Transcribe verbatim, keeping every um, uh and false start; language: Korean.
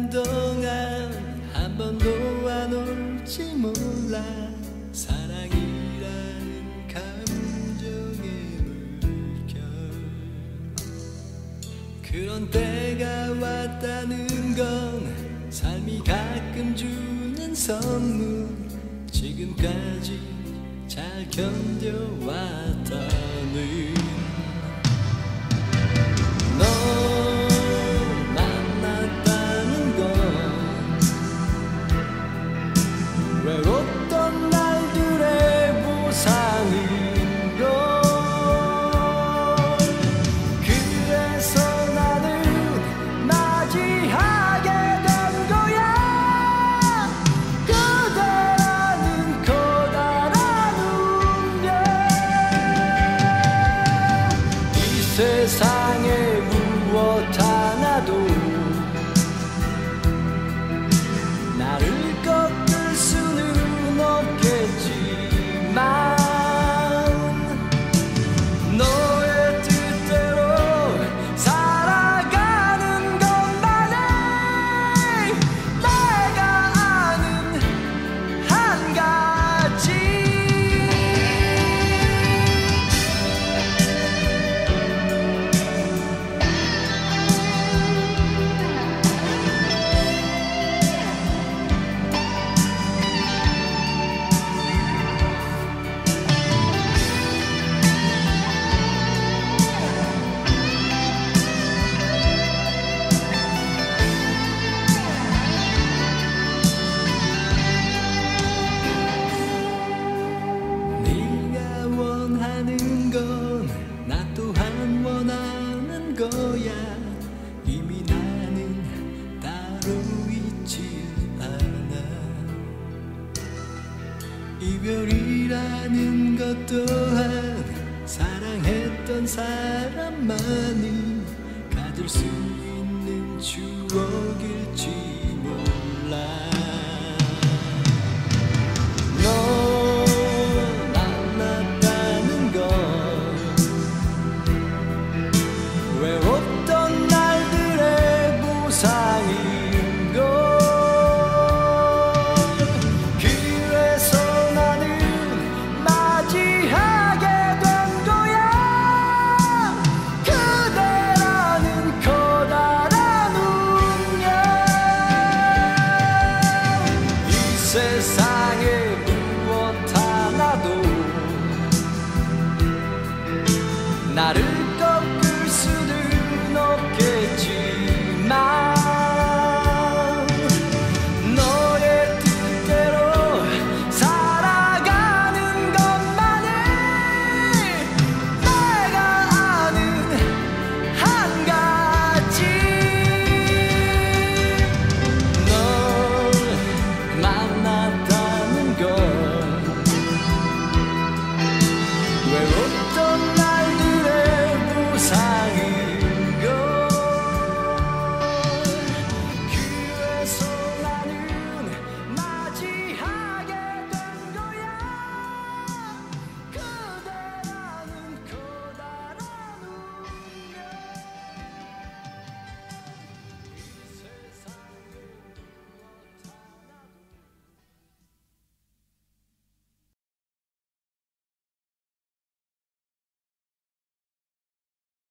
동안 한 번도 안 올지 몰라. 사랑이라는 감정의 물결, 그런 때가 왔다는 건 삶이 가끔 주는 선물. 지금까지 잘 견뎌왔다는 너 만났다는 건 외웠던 날들의 보상인 걸. 그래서 나는 맞이하게 된 거야. 그대라는 커다란 운명. 이 세상에 무엇 하나도 나를 꺾을 수는 없겠지만 너의 뜻대로 살아가는 것만이 내가 아는 한 가지. 네가 원하는 건 나 또한 원하는 거야. 이미 나는 따로 있지 않아. 이별이라는 것 또한 사랑했던 사람만이 가질 수 있는 추억일지